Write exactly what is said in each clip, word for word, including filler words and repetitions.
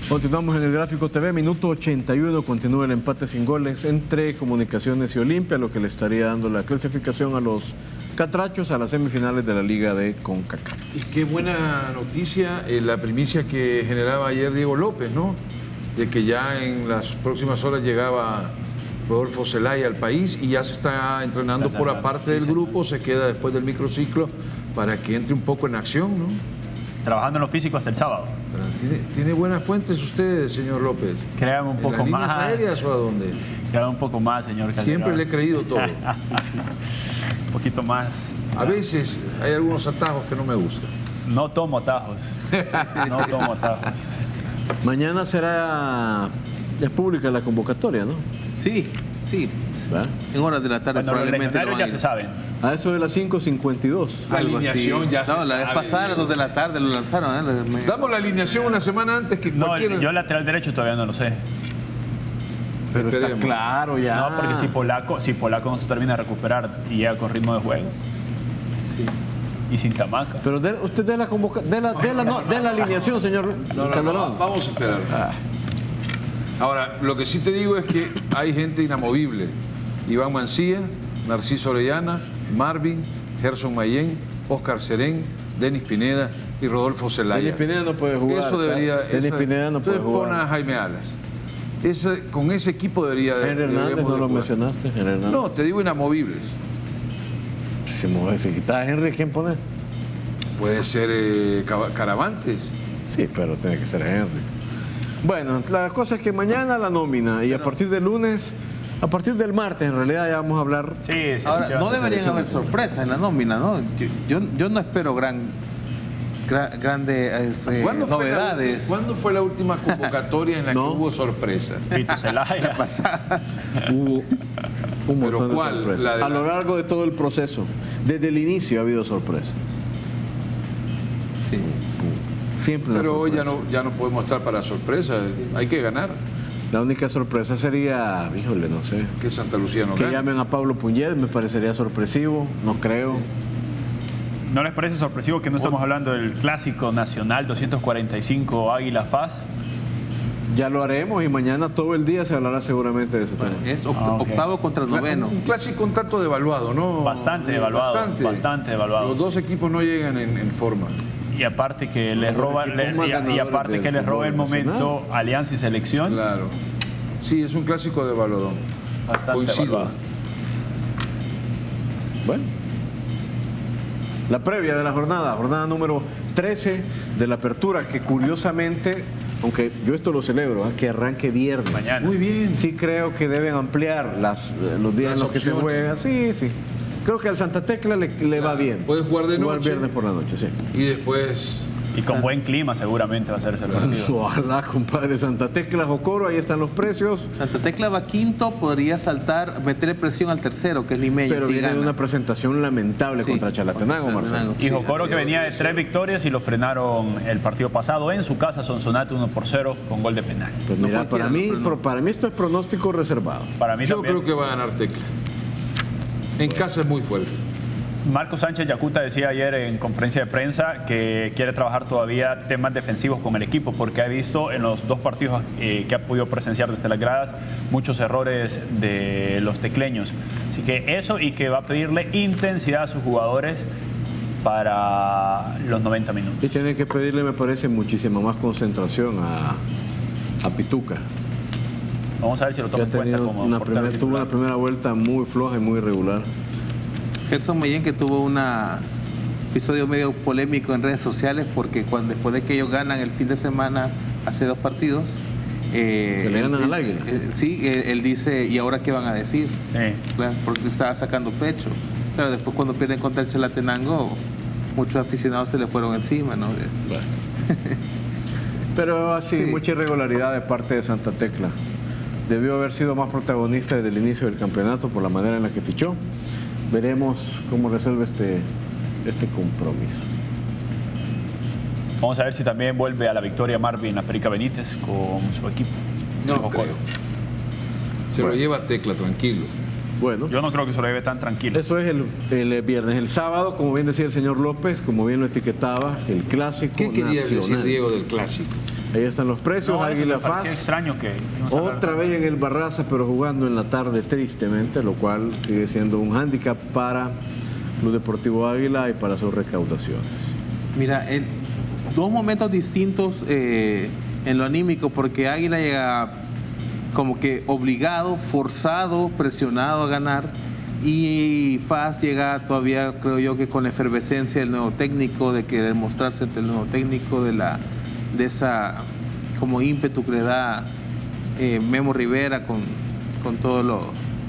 Continuamos en el Gráfico T V, minuto ochenta y uno, continúa el empate sin goles entre Comunicaciones y Olimpia, lo que le estaría dando la clasificación a los catrachos a las semifinales de la Liga de CONCACAF. Y qué buena noticia, eh, la primicia que generaba ayer Diego López, ¿no? De que ya en las próximas horas llegaba Rodolfo Zelaya al país y ya se está entrenando por aparte del grupo, se queda después del microciclo para que entre un poco en acción, ¿no? Trabajando en lo físico hasta el sábado. Pero tiene, tiene buenas fuentes usted, señor López. Créame un poco ¿En las más. líneas aéreas o a dónde? Créame un poco más, señor Calderón. Siempre le he creído todo. Un poquito más. A veces hay algunos atajos que no me gustan. No tomo atajos. No tomo atajos. Mañana será ya pública la convocatoria, ¿no? Sí, sí. ¿Va? En horas de la tarde Bueno, los probablemente legionarios no ya hay. se saben. A eso de las cinco cincuenta y dos. La Algo alineación así. ya no, se la vez sabe. pasada a las dos de la tarde lo lanzaron. ¿eh? Me- Damos la alineación una semana antes que No, cualquiera. yo lateral derecho todavía no lo sé. Pero está Esperemos. claro ya. No, porque si Polaco, si Polaco no se termina de recuperar y llega con ritmo de juego. Sí. Y sin tamaca. Pero de, usted de la, convoca, de, la, de, la, no, de la alineación, señor No, no, Calderón. no, vamos a esperar. Ahora, lo que sí te digo es que hay gente inamovible. Iván Mancilla, Narciso Orellana, Marvin, Gerson Mayén, Oscar Serén, Denis Pineda y Rodolfo Zelaya. Denis Pineda no puede jugar. Eso debería... Denis esa- Pineda no puede entonces pon jugar. a Jaime Alas. Ese, con ese equipo debería de... Henry Hernández, deberíamos no de lo jugar. mencionaste. Henry Hernández. No, te digo inamovibles. Si, mueve- si quitas a Henry, ¿quién pones? Puede ser eh, Cava- Caravantes. Sí, pero tiene que ser Henry. Bueno, la cosa es que mañana la nómina y a partir del lunes, a partir del martes en realidad ya vamos a hablar. Sí, sí. Ahora, no deberían selección. haber sorpresas en la nómina, ¿no? Yo, yo, yo no espero gran, gra- grandes eh, ¿Cuándo fue, la, novedades. ¿Cuándo fue la última convocatoria en la No. que hubo sorpresa? Tito Zelaya. Hubo un ¿Pero montón de cuál? sorpresas. La de A lo la- largo de todo el proceso, desde el inicio ha habido sorpresas. Sí. Siempre una Pero hoy ya sorpresa. no, ya no podemos estar para sorpresa, hay que ganar. La única sorpresa sería, híjole, no sé, Que Santa Lucía no que gane. llamen a Pablo Puñet, me parecería sorpresivo, no creo. ¿No les parece sorpresivo que no estamos hablando del clásico nacional doscientos cuarenta y cinco Águila Faz? Ya lo haremos y mañana todo el día se hablará seguramente de ese tema. Es oct- Ah, ok. octavo contra el noveno. Un, un clásico un tanto devaluado, ¿no? Bastante Eh, devaluado, bastante devaluado, Los dos equipos no llegan en, en forma. Y aparte que les Los roba, equipos le- más y, y ganadores aparte del que les roba el fútbol momento Alianza y Selección. Claro. Sí, es un clásico devaluado. Bastante Coincido. devaluado. Bueno. La previa de la jornada, jornada número trece de la apertura, que curiosamente, aunque yo esto lo celebro, ¿eh? que arranque viernes. Mañana. Muy bien. Sí creo que deben ampliar las, los días Las en los que se opciones. juega. Sí, sí. Creo que al Santa Tecla le, le va bien. Puede jugar de noche. viernes por la noche, sí. Y después... Y con buen clima seguramente va a ser ese partido. Ojalá, compadre. Santa Tecla, Jocoro, ahí están los precios. Santa Tecla va quinto, podría saltar, meterle presión al tercero, que es Limeño. Pero si viene de gana. una presentación lamentable Sí, contra Chalatenango, contra Marcelo. Chalatenango. Y Sí, Jocoro así que venía de es. tres victorias y lo frenaron el partido pasado en su casa, Sonsonate uno por cero con gol de penal. Pues No mira, cualquiera para mí, lo frenó. pro- para mí esto es pronóstico reservado. Para mí Yo también. creo que va a ganar Tecla. En casa es muy fuerte. Marco Sánchez Yacuta decía ayer en conferencia de prensa que quiere trabajar todavía temas defensivos con el equipo porque ha visto en los dos partidos eh, que ha podido presenciar desde las gradas muchos errores de los tecleños. Así que eso, y que va a pedirle intensidad a sus jugadores para los noventa minutos. Y tiene que pedirle, me parece, muchísima más concentración a, a Pituca. Vamos a ver si lo Que toma ha en cuenta tenido como una portero primer- tuvo titular. una primera vuelta muy floja y muy irregular. Gerson Mayén, que tuvo un episodio medio polémico en redes sociales porque cuando, después de que ellos ganan el fin de semana hace dos partidos, eh, Que le ganan él- al Águila. eh, sí, él, él dice, ¿y ahora qué van a decir? Sí. Claro, porque estaba sacando pecho. Claro, después cuando pierden contra el Chalatenango, muchos aficionados se le fueron encima, ¿no? Pero así, Sí. mucha irregularidad de parte de Santa Tecla. Debió haber sido más protagonista desde el inicio del campeonato por la manera en la que fichó. Veremos cómo resuelve este, este compromiso. Vamos a ver si también vuelve a la victoria Marvin Aperica Benítez con su equipo. No El lo Jocoro. creo. Se lo lleva Tecla, tranquilo. Bueno, Yo no creo que se lo lleve tan tranquilo. eso es el, el viernes. El sábado, como bien decía el señor López, como bien lo etiquetaba, el clásico ¿Qué quería nacional. decir Diego del clásico? Ahí están los precios. No, Águila eso me parecía Faz. extraño que no se Otra hablara. vez en el Barraza, pero jugando en la tarde tristemente, lo cual sigue siendo un hándicap para Club Deportivo Águila y para sus recaudaciones. Mira, en dos momentos distintos eh, en lo anímico, porque Águila llega como que obligado, forzado, presionado a ganar, y Faz llega todavía, creo yo, que con la efervescencia del nuevo técnico, de querer mostrarse ante el nuevo técnico, de la de esa como ímpetu que le da eh, Memo Rivera con, con todo lo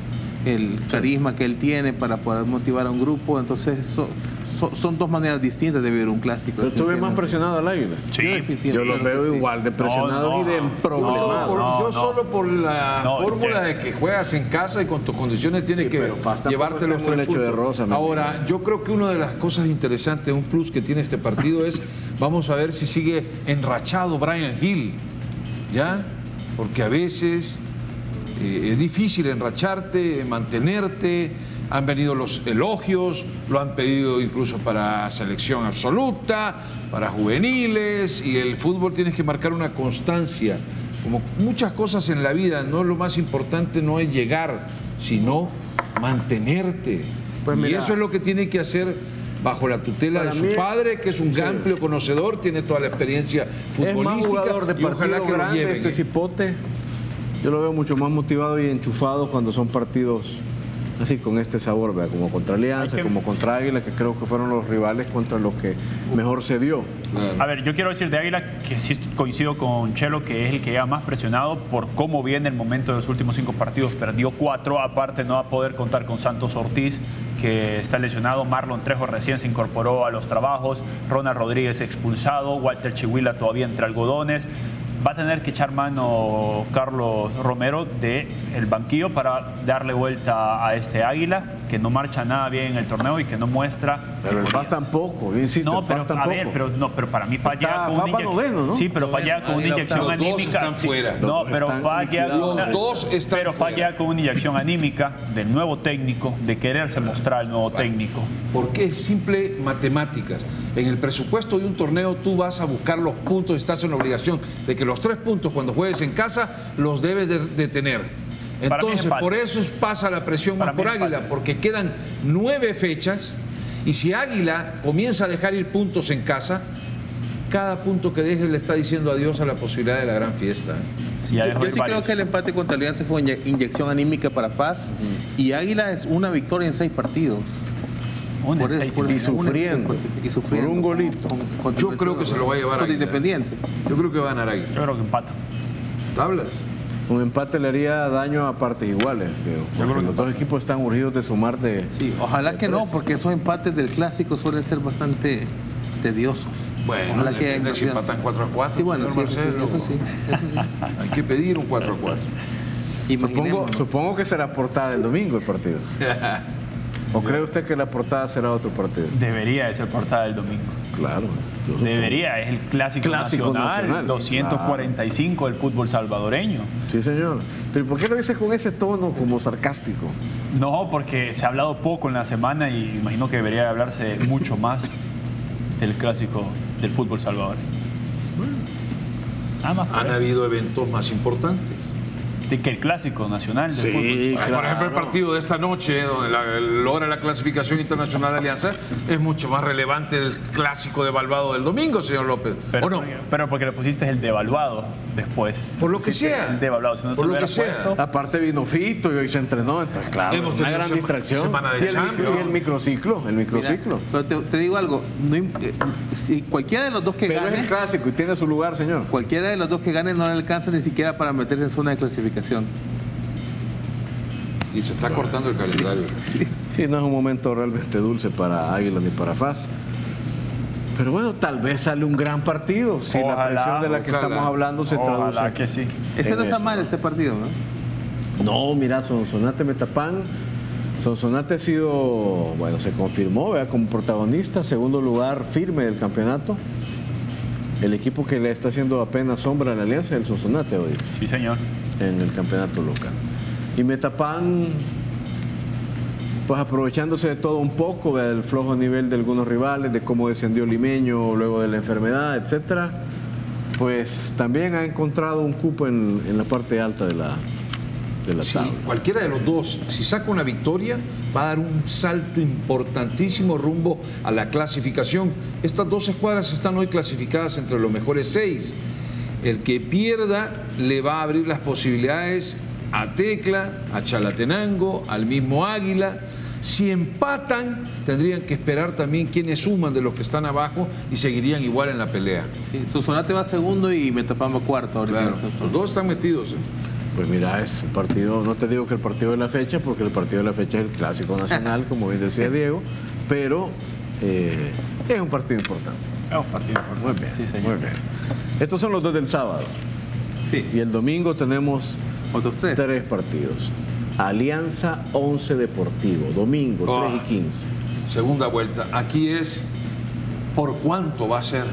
el carisma que él tiene para poder motivar a un grupo. Entonces so- so- son dos maneras distintas de vivir un clásico. Pero tú ves más definitivamente. presionado al Águila. Sí, Yo definitivamente Yo lo creo que veo sí. igual de presionado No, y de no, Yo solo problemado. por, No, yo no. solo por la No, fórmula que- de que juegas en casa y con tus condiciones tienes Sí, que pero Faz tampoco llevarte está los en tres un lecho de puntos. rosa, mi Ahora, amigo. yo creo que una de las cosas interesantes, un plus que tiene este partido es, vamos a ver si sigue enrachado Brian Hill, ¿ya? Porque a veces eh, es difícil enracharte, mantenerte. Han venido los elogios, lo han pedido incluso para selección absoluta, para juveniles, y el fútbol tienes que marcar una constancia. Como muchas cosas en la vida, no lo más importante no es llegar, sino mantenerte. Pues y mira, eso es lo que tiene que hacer bajo la tutela de para su mí- padre, que es un sí. amplio conocedor, tiene toda la experiencia Es más futbolística, jugador de y ojalá partido que lo grande lleven. este ¿eh? cipote. Yo lo veo mucho más motivado y enchufado cuando son partidos así con este sabor, ¿verdad? Como contra Alianza, Hay que- como contra Águila, que creo que fueron los rivales contra los que mejor se vio. Claro. A ver, yo quiero decir de Águila que sí coincido con Chelo, que es el que llega más presionado por cómo viene el momento de los últimos cinco partidos. Perdió cuatro, aparte no va a poder contar con Santos Ortiz, que está lesionado. Marlon Trejo recién se incorporó a los trabajos. Ronald Rodríguez expulsado. Walter Chihuila todavía entre algodones. Va a tener que echar mano Carlos Romero del banquillo para darle vuelta a este Águila, que no marcha nada bien en el torneo y que no muestra. Pero el mejorías. Faz tampoco, yo insisto, No, el pero Faz a tampoco. ver, pero no, pero para mí falla Está con una Faz va inyección. noveno, ¿no? Sí, pero falla con una Noveno, inyección los dos anímica. están sí. fuera. No, Los dos pero están falla liquidados. una- Los dos están pero fuera. falla con una inyección anímica del nuevo técnico, de quererse mostrar el nuevo técnico. Porque es simple matemáticas. En el presupuesto de un torneo tú vas a buscar los puntos, estás en la obligación de que los tres puntos cuando juegues en casa los debes de, de tener. Para mí es Entonces, empate. por eso pasa la presión Para más mí por es Águila, empate. porque quedan nueve fechas y si Águila comienza a dejar ir puntos en casa, cada punto que deje le está diciendo adiós a la posibilidad de la gran fiesta. Sí, ya Yo, dejó yo ir sí creo varios. que el empate contra Alianza fue inye- inyección anímica para Faz, y Águila es una victoria en seis partidos. Una Por en eso, seis por y eso, medio. Y sufriendo. y sufriendo. Por un golito. Con- con- Yo creo que se lo va a llevar con Águila. Independiente. Yo creo que va a ganar Águila. Yo creo que empata. ¿Tablas? Un empate le haría daño a partes iguales, creo. Porque creo que los dos equipos están urgidos de sumar de... Sí, ojalá de que no, tres. porque esos empates del clásico suelen ser bastante tediosos. Bueno, Ojalá que haya depende si inversión. empatan cuatro a cuatro. Sí, bueno, sí, señor eso sí, Marcelo. eso sí, eso sí. Hay que pedir un cuatro a cuatro. Supongo, Imaginémonos. supongo que será portada el domingo el partido. ¿O cree usted que la portada será otro partido? Debería de ser portada del domingo. Claro. yo supongo. Debería, es el clásico, Clásico nacional, nacional. doscientos cuarenta y cinco del fútbol salvadoreño. Sí, señor. Pero ¿por qué lo dice con ese tono como sarcástico? No, porque se ha hablado poco en la semana y imagino que debería hablarse mucho más del clásico del fútbol salvadoreño. Nada más por Han eso. habido eventos más importantes. De que el clásico nacional del fútbol. Por ejemplo, el partido de esta noche, donde la- logra la clasificación internacional de Alianza, es mucho más relevante del clásico devaluado del domingo, señor López. Pero, ¿O no? pero porque le pusiste el devaluado después. Por lo que Pusiste sea. El devaluado. Si no Por se lo hubiera que sea. puesto, Aparte vino Fito y hoy se entrenó, entonces claro, Hemos una tenido gran sema- distracción. semana de y, el, micro- Champions. y el microciclo, el Mira, microciclo. pero te, te digo algo, no im- eh, si cualquiera de los dos que Pero es gane, el clásico y tiene su lugar, señor. cualquiera de los dos que gane no le alcanza ni siquiera para meterse en zona de clasificación. Y se está cortando el calendario. Sí, no es un momento realmente dulce para Águila ni para Faz. Pero bueno, tal vez sale un gran partido si la Ojalá, presión de la que ojalá. estamos hablando se ojalá traduce. que sí. Ese en no está eso. mal este partido, ¿no? No, mira, Sonsonate Metapán. Sonsonate ha sido, bueno, se confirmó ¿verdad? como protagonista, segundo lugar firme del campeonato. El equipo que le está haciendo apenas sombra a la Alianza es el Sonsonate hoy Sí, señor. en el campeonato local. Y Metapán, pues aprovechándose de todo un poco, ¿verdad? del flojo nivel de algunos rivales, de cómo descendió Limeño luego de la enfermedad, etcétera. pues también ha encontrado un cupo en, en la parte alta de la, de la Sí, tabla. cualquiera de los dos, si saca una victoria, va a dar un salto importantísimo rumbo a la clasificación. Estas dos escuadras están hoy clasificadas entre los mejores seis. El que pierda le va a abrir las posibilidades a Tecla, a Chalatenango, al mismo Águila. Si empatan, tendrían que esperar también quienes suman de los que están abajo y seguirían igual en la pelea. Sí, Sonsonate va segundo y Metapán va cuarto. Ahorita Claro, los dos están metidos. ¿eh? Pues mira, es un partido, no te digo que el partido de la fecha, porque el partido de la fecha es el Clásico Nacional, como bien decía Diego, pero eh, es un partido importante. Es un partido importante. Muy bien, Sí, señor. muy bien. Estos son los dos del sábado. Sí, Y el domingo tenemos otros tres. tres partidos. Alianza Once Deportivo, domingo Oh. tres y quince. Segunda vuelta. Aquí es por cuánto va a ser.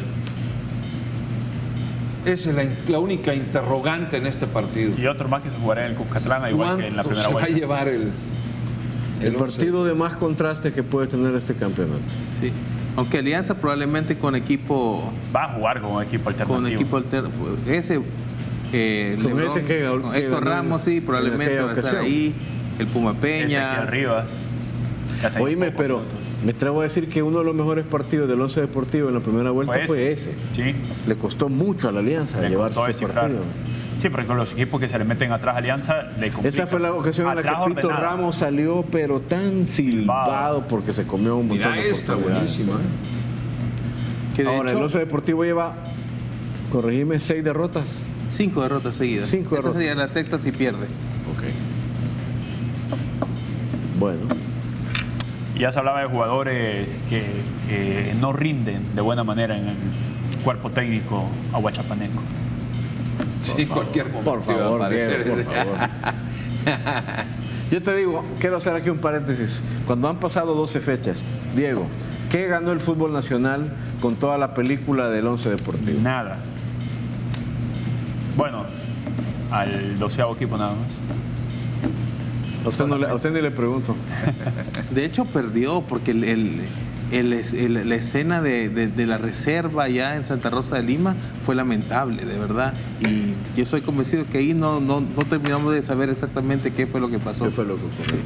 Esa es la, la única interrogante en este partido. Y otro más que se jugará en el Cuscatlán, igual que en la ¿Cuánto primera se va a vuelta. llevar el, El once? partido de más contraste que puede tener este campeonato. Sí. Aunque Alianza probablemente con equipo Va a jugar con un equipo alternativo. con equipo alterno. Ese, eh, Con Lebrón, ese que- con que Héctor ganó Ramos, en- sí, en probablemente aquella va a estar ocasión. ahí. El Puma Peña. Ezequiel Rivas. Ya está Oíme, en pocos pero minutos. me atrevo a decir que uno de los mejores partidos del Once Deportivo en la primera vuelta Fue fue ese. Sí. Le costó mucho a la Alianza Le llevarse costó ese descifrar. partido. Sí, porque con los equipos que se le meten atrás a Alianza le complica. Esa fue la ocasión en la Atrás que Pito ordenada. Ramos salió, pero tan silbado porque se comió un montón Mira de esta, oportunidades. buenísima. ¿eh? Que de Ahora, hecho, el Once Deportivo lleva, corregime, seis derrotas. cinco derrotas seguidas. Cinco Esta derrotas. sería la sexta si pierde. Bueno, Y ya se hablaba de jugadores que, que no rinden de buena manera en el cuerpo técnico aguachapaneco. Sí, cualquier momento por iba a favor, aparecer. Diego, por favor. Yo te digo, quiero hacer aquí un paréntesis. Cuando han pasado doce fechas, Diego, ¿qué ganó el fútbol nacional con toda la película del Once Deportivo? Nada. Bueno, al doceavo equipo nada más. A usted, no le, a usted ni le pregunto. De hecho, perdió porque el, el- el- el- la escena de, de- de la reserva ya en Santa Rosa de Lima fue lamentable, de verdad. Y yo soy convencido que ahí no, no, no terminamos de saber exactamente qué fue lo que pasó. ¿Qué fue lo que ocurrió?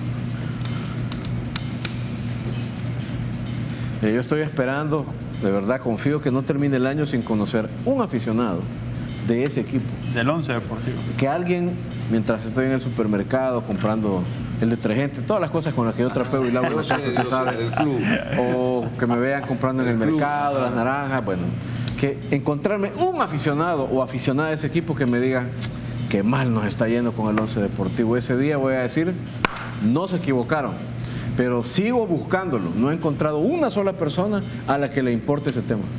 Mire, yo estoy esperando, de verdad, confío que no termine el año sin conocer un aficionado de ese equipo. Del once deportivo. Que alguien, mientras estoy en el supermercado comprando el detergente, todas las cosas con las que yo trapeo y lavo Yo las sé, cosas, yo usted sé, sabe, del club. o que me vean comprando en el Del club. mercado, las naranjas, bueno, que encontrarme un aficionado o aficionada de ese equipo que me diga que mal nos está yendo con el Once Deportivo. Ese día voy a decir, no se equivocaron, pero sigo buscándolo. No he encontrado una sola persona a la que le importe ese tema.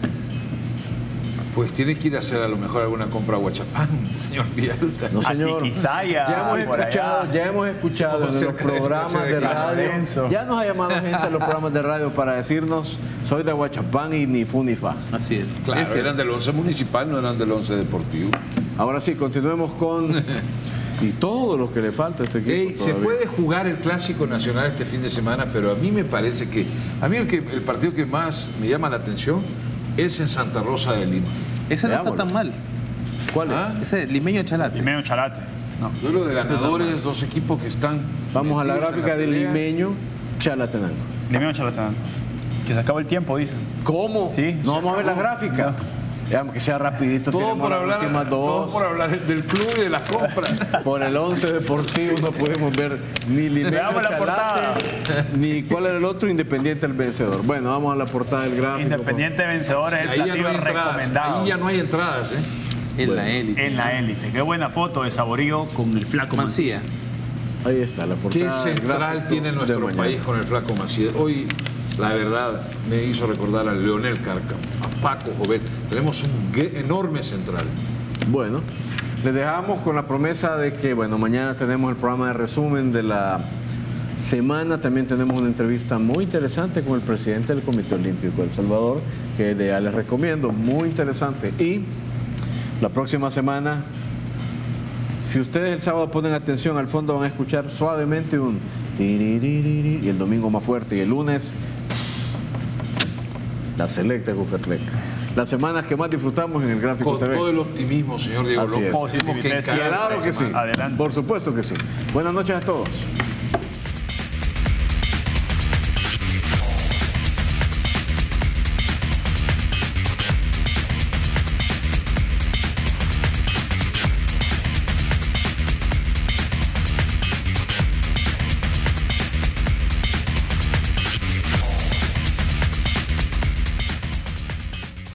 Pues tiene que ir a hacer a lo mejor alguna compra a Huachapán, señor Villalta. No, señor. Tiquisaya, Ya hemos por escuchado, allá. ya hemos escuchado en los Cerca de- programas cerca de de San radio. Lorenzo. Ya nos ha llamado gente a los programas de radio para decirnos, soy de Huachapán y ni fu ni fa. Así es. Claro, Es cierto. eran del once municipal, no eran del once deportivo. Ahora sí, continuemos con y todo lo que le falta a este equipo. Ey, se todavía. puede jugar el Clásico Nacional este fin de semana, pero a mí me parece que, a mí el, que, el partido que más me llama la atención es en Santa Rosa de Lima. Ese no está Veámoslo. tan mal. ¿Cuál es? ¿Ah? Ese limeño chalate. Y medio chalate. No. Duelo de ganadores, dos equipos que están. Vamos a la metidos en gráfica del pelea. limeño Chalatenango. Limeño Chalatenango. Que se acabó el tiempo, dicen. ¿Cómo? Sí. No vamos a ver la gráfica. Ya, que sea rapidito. Todo tenemos por, las hablar, últimas todo dos. por hablar del club y de las compras. Por el Once Deportivo no podemos ver ni Limeño Veamos la Chalate, ni cuál era el otro, Independiente el vencedor. Bueno, vamos a la portada del gráfico. Independiente vencedor es el Ahí ya, no platillo hay entradas, recomendado ahí ya no hay entradas, ¿eh? En la élite. en la élite. Qué buena foto de Saborío con el flaco Mancilla. Mancilla. Ahí está la portada. ¿Qué del central gráfico tiene de nuestro mañana. país con el flaco Macías? Hoy, la verdad, me hizo recordar a Leonel Cárcamo, a Paco Jovel. Tenemos un gue- enorme central. Bueno, les dejamos con la promesa de que, bueno, mañana tenemos el programa de resumen de la semana. También tenemos una entrevista muy interesante con el presidente del Comité Olímpico de El Salvador, que de ya les recomiendo, muy interesante. Y la próxima semana, si ustedes el sábado ponen atención, al fondo van a escuchar suavemente un tiriririri, y el domingo más fuerte, y el lunes la selecta Cucatleca. las semanas que más disfrutamos en el Gráfico Con T V. todo el optimismo, señor Diego Así López. es. Tenemos que Positividad encarar Claro esta que sí, semana. Adelante. por supuesto que sí. Buenas noches a todos.